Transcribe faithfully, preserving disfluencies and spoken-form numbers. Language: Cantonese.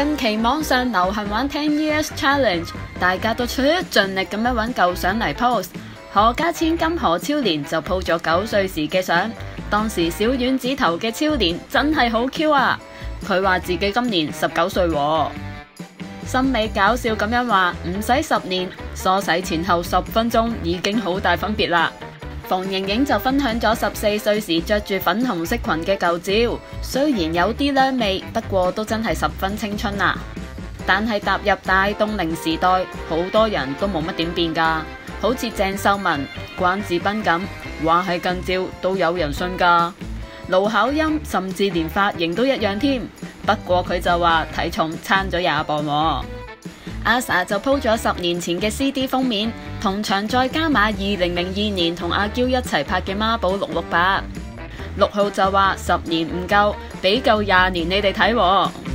近期網上流行玩ten years challenge， 大家都出盡力咁樣揾舊相嚟 post。何家千金何超蓮就 po 咗九歲時嘅相，當時小丸子頭嘅超蓮真係好 Q 啊！佢話自己今年十九歲喎。森美搞笑咁樣話，唔使十年，梳洗前後十分鐘已經好大分別啦。馮盈盈就分享咗十四歲時着住粉紅色裙嘅舊照，雖然有啲娘味，不過都真係十分青春啊。但係踏入大凍齡時代，好多人都冇乜點變噶，好似鄭秀文、關智斌咁，話係近照都有人信噶。盧巧音甚至連髮型都一樣添，不過佢就話體重差咗廿磅喎。阿 sa 就 po 咗十年前嘅 C D 封面，同場再加碼二零零二年同阿嬌一齊拍嘅孖寶六六八。六號就話十年唔夠，俾夠廿年你哋睇喎。